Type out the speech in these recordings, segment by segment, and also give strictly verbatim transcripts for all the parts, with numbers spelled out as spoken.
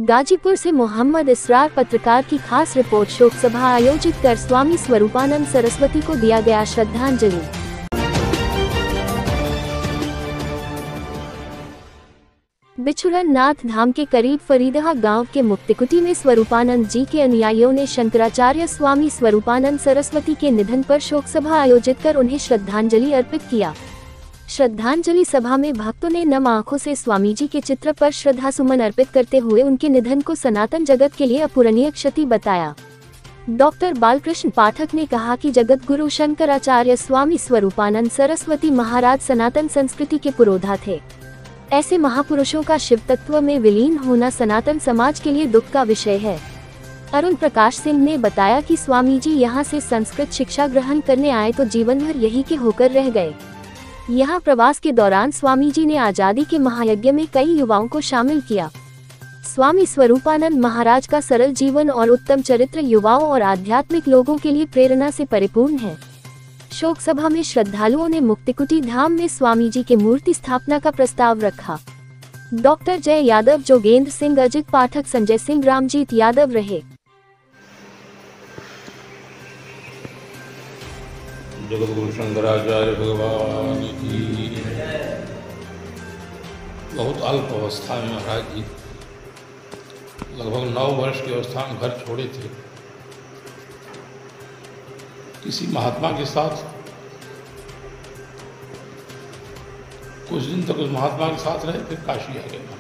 गाजीपुर से मोहम्मद इसरार पत्रकार की खास रिपोर्ट। शोक सभा आयोजित कर स्वामी स्वरूपानंद सरस्वती को दिया गया श्रद्धांजलि। बिछुड़न नाथ धाम के करीब फरीदहा गांव के मुक्तिकुटी में स्वरूपानंद जी के अनुयायियों ने शंकराचार्य स्वामी स्वरूपानंद सरस्वती के निधन पर शोक सभा आयोजित कर उन्हें श्रद्धांजलि अर्पित किया। श्रद्धांजलि सभा में भक्तों ने नम आंखों से स्वामी जी के चित्र पर श्रद्धा सुमन अर्पित करते हुए उनके निधन को सनातन जगत के लिए अपूरणीय क्षति बताया। डॉक्टर बालकृष्ण पाठक ने कहा कि जगत गुरु शंकराचार्य स्वामी स्वरूपानंद सरस्वती महाराज सनातन संस्कृति के पुरोधा थे। ऐसे महापुरुषों का शिव तत्व में विलीन होना सनातन समाज के लिए दुख का विषय है। अरुण प्रकाश सिंह ने बताया कि स्वामी जी यहाँ से संस्कृत शिक्षा ग्रहण करने आए तो जीवन भर यही के होकर रह गए। यहाँ प्रवास के दौरान स्वामी जी ने आजादी के महायज्ञ में कई युवाओं को शामिल किया। स्वामी स्वरूपानंद महाराज का सरल जीवन और उत्तम चरित्र युवाओं और आध्यात्मिक लोगों के लिए प्रेरणा से परिपूर्ण है। शोक सभा में श्रद्धालुओं ने मुक्तिकुटी धाम में स्वामी जी के मूर्ति स्थापना का प्रस्ताव रखा। डॉक्टर जय यादव, जोगेंद्र सिंह, अजित पाठक, संजय सिंह, रामजीत यादव रहे। जगतगुरु शंकराचार्य भगवान की बहुत अल्प अवस्था में महाराज जी लगभग नौ वर्ष की अवस्था में घर छोड़े थे। किसी महात्मा के साथ कुछ दिन तक उस महात्मा के साथ रहे, फिर काशी आ गए।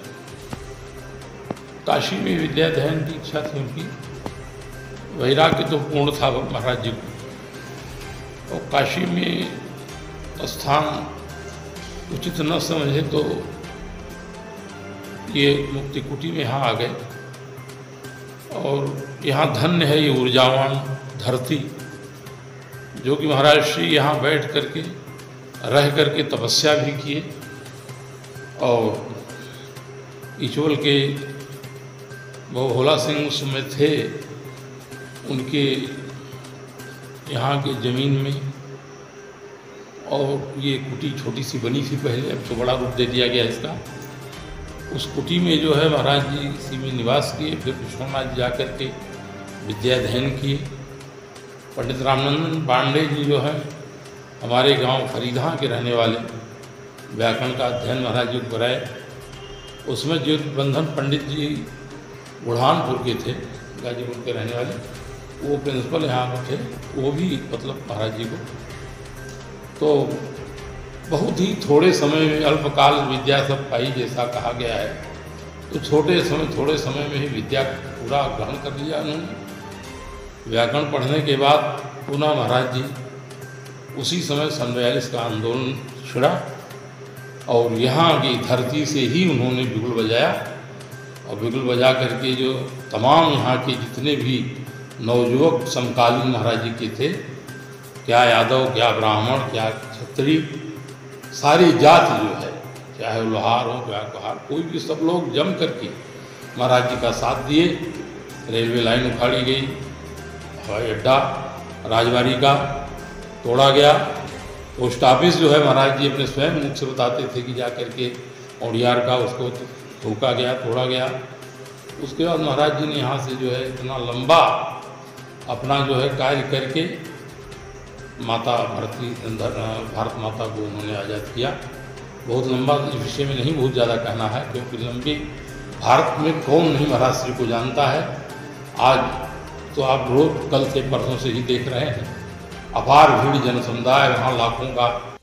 काशी में विद्या अध्ययन की इच्छा थी उनकी। वैराग्य तो पूर्ण था महाराज जी को, और काशी में स्थान उचित न समझे तो ये मुक्तिकुटी में यहाँ आ गए। और यहाँ धन्य है ये ऊर्जावान धरती, जो कि महाराज श्री यहाँ बैठ करके रह करके तपस्या भी किए। और इचोल के वो भोला सिंह उस समय थे, उनके यहाँ के ज़मीन में। और ये कुटी छोटी सी बनी थी पहले, अब तो बड़ा रूप दे दिया गया इसका। उस कुटी में जो है महाराज जी इसी में निवास किए। फिर विश्वनाथ जा कर के विद्या अध्ययन किए। पंडित रामनंदन पांडे जी जो है हमारे गांव फरीदहा के रहने वाले, व्याकरण का अध्ययन महाराज जी को कराए। उसमें ज्योतिबंधन पंडित जी बुढ़ानपुर के थे, गाजीपुर के रहने वाले, वो प्रिंसिपल यहाँ पर थे। वो भी मतलब महाराज जी को तो बहुत ही थोड़े समय में अल्पकाल विद्या सब पाई, जैसा कहा गया है। तो छोटे समय थोड़े समय में ही विद्या पूरा ग्रहण कर लिया उन्होंने। व्याकरण पढ़ने के बाद पुनः महाराज जी उसी समय सन बयालीस का आंदोलन छिड़ा और यहाँ की धरती से ही उन्होंने बिगुल बजाया। और बिगुल बजा करके जो तमाम यहाँ के जितने भी नवयुवक समकालीन महाराज जी के थे, क्या यादव, क्या ब्राह्मण, क्या क्षत्रिय, सारी जाति जो है, चाहे लोहार हो, क्या कुहार, कोई भी, सब लोग जम करके महाराज जी का साथ दिए। रेलवे लाइन उखाड़ी गई, हवाई अड्डा राजबाड़ी का तोड़ा गया। पोस्ट ऑफिस जो है महाराज जी अपने स्वयं मुख से बताते थे कि जा करके औड़ियार का उसको रोका गया, तोड़ा गया। उसके बाद महाराज जी ने यहाँ से जो है इतना लंबा अपना जो है कार्य करके माता भारती भारत माता को उन्होंने आज़ाद किया। बहुत लंबा इस विषय में नहीं बहुत ज़्यादा कहना है, क्योंकि लंबी भारत में कौन नहीं महाराज श्री को जानता है। आज तो आप रोज कल से परसों से ही देख रहे हैं, अपार भीड़ जन समुदाय, वहाँ लाखों का